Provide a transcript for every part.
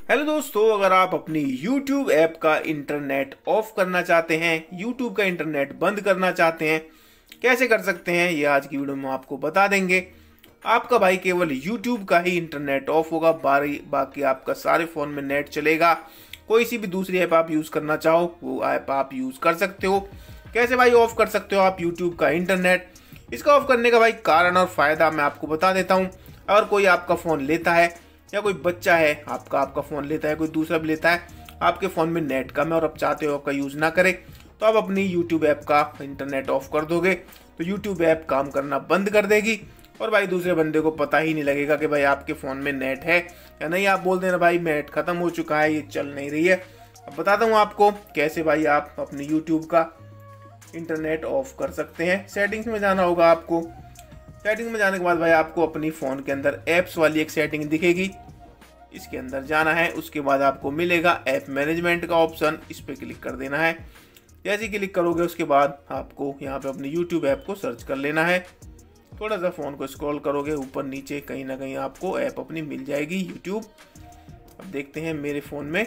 Hello दोस्तों, अगर आप अपनी YouTube ऐप का इंटरनेट ऑफ करना चाहते हैं, YouTube का इंटरनेट बंद करना चाहते हैं, कैसे कर सकते हैं ये आज की वीडियो में आपको बता देंगे। आपका भाई केवल YouTube का ही इंटरनेट ऑफ होगा, बाकी आपका सारे फ़ोन में नेट चलेगा। कोई सी भी दूसरी ऐप आप यूज़ करना चाहो वो ऐप आप यूज़ कर सकते हो। कैसे भाई ऑफ कर सकते हो आप YouTube का इंटरनेट? इसका ऑफ करने का भाई कारण और फ़ायदा मैं आपको बता देता हूँ। अगर कोई आपका फ़ोन लेता है या कोई बच्चा है आपका फ़ोन लेता है, कोई दूसरा भी लेता है, आपके फ़ोन में नेट कम है और आप चाहते हो आपका यूज़ ना करे, तो आप अपनी YouTube ऐप का इंटरनेट ऑफ कर दोगे तो YouTube ऐप काम करना बंद कर देगी और भाई दूसरे बंदे को पता ही नहीं लगेगा कि भाई आपके फ़ोन में नेट है या नहीं। आप बोल देना भाई नेट ख़त्म हो चुका है, ये चल नहीं रही है। अब बताता हूँ आपको कैसे भाई आप अपने YouTube का इंटरनेट ऑफ कर सकते हैं। सेटिंग्स में जाना होगा आपको। सेटिंग में जाने के बाद भाई आपको अपनी फ़ोन के अंदर ऐप्स वाली एक सेटिंग दिखेगी, इसके अंदर जाना है। उसके बाद आपको मिलेगा ऐप मैनेजमेंट का ऑप्शन, इस पर क्लिक कर देना है। जैसे ही क्लिक करोगे उसके बाद आपको यहाँ पे अपनी YouTube ऐप को सर्च कर लेना है। थोड़ा सा फ़ोन को स्क्रॉल करोगे ऊपर नीचे, कहीं ना कहीं आपको ऐप अपनी मिल जाएगी YouTube। अब देखते हैं मेरे फ़ोन में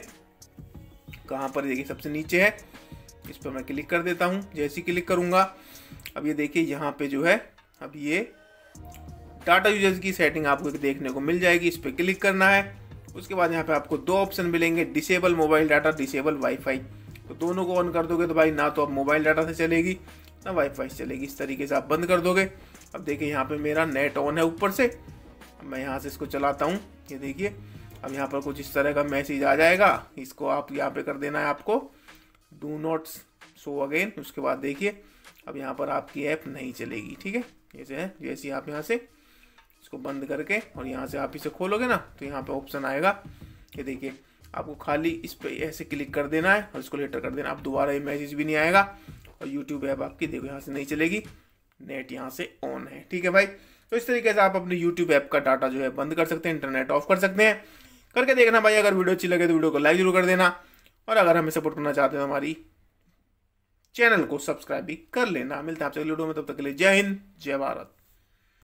कहाँ पर, देखिए सबसे नीचे है, इस पर मैं क्लिक कर देता हूँ। जैसे ही क्लिक करूँगा अब ये देखिए यहाँ पे जो है अब ये डाटा यूजर्स की सेटिंग आपको देखने को मिल जाएगी। इस पर क्लिक करना है। उसके बाद यहाँ पे आपको दो ऑप्शन मिलेंगे, disable mobile data, disable wifi. तो दोनों को ऑन कर दोगे तो भाई ना तो अब मोबाइल डाटा से चलेगी ना वाईफाई से चलेगी। इस तरीके से आप बंद कर दोगे। अब देखिए यहाँ पे मेरा नेट ऑन है ऊपर से। अब मैं यहाँ से इसको चलाता हूँ, ये देखिए अब यहाँ पर कुछ इस तरह का मैसेज आ जाएगा। इसको आप यहाँ पे कर देना है आपको डू नॉट शो अगेन। उसके बाद देखिए अब यहाँ पर आपकी ऐप नहीं चलेगी, ठीक है। जैसे है, जैसे आप यहाँ से इसको बंद करके और यहाँ से आप इसे खोलोगे ना तो यहाँ पे ऑप्शन आएगा, ये देखिए आपको खाली इस पे ऐसे क्लिक कर देना है और इसको लेटर कर देना। अब दोबारा ये मैसेज भी नहीं आएगा और YouTube ऐप आपकी देखो यहाँ से नहीं चलेगी, नेट यहाँ से ऑन है, ठीक है भाई। तो इस तरीके से आप अपने YouTube ऐप का डाटा जो है बंद कर सकते हैं, इंटरनेट ऑफ कर सकते हैं। करके देखना भाई, अगर वीडियो अच्छी लगे तो वीडियो को लाइक जरूर कर देना और अगर हमें सपोर्ट करना चाहते हैं तो हमारी चैनल को सब्सक्राइब भी कर लेना। मिलते हैं आपसे अगली वीडियो में, तब तक के लिए जय हिंद जय भारत।